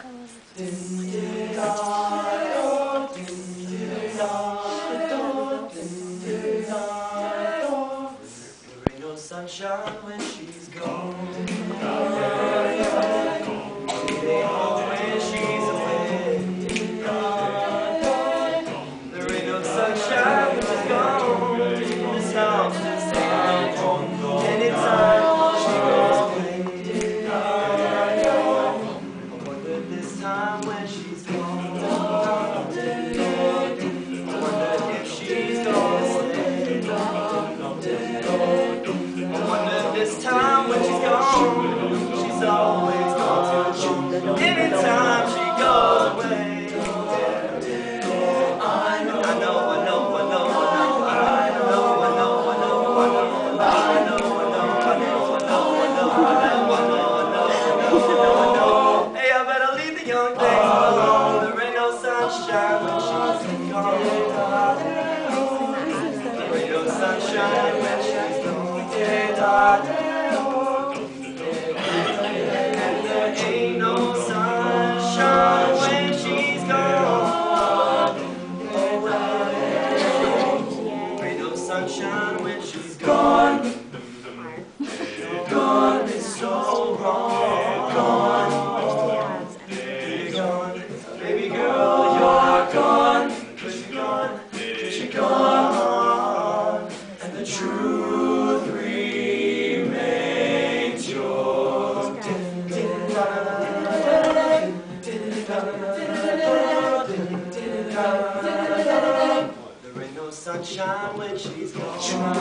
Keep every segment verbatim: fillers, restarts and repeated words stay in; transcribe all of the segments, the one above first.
ain't no sunshine when she's gone. They home when she's away. There ain't no sunshine when she's gone. This house just ain't home anytime she goes away. I wonder this time when she's gone. I wonder if she's gonna stay. I wonder this time when she's gone. She's always gone too long. Anytime she goes away. I know, I know, I know, I know, I know, I know, I know, I know, I know, I know, I know, I know, I know, I know, I know. Hey, I better leave the young things alone. There ain't no sunshine when she's gone. There ain't no sunshine when she's gone. Ain't no sunshine when she's gone. Ain't no sunshine when she's gone. Gone is so wrong. Gone. You're gone. Baby girl, you're gone. 'Cause you're gone. 'Cause you're gone. And the truth remains yours. There ain't no sunshine when she's gone. Ain't no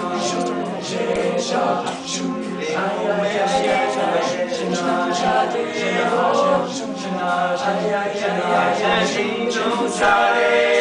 when she's away. Ain't no time.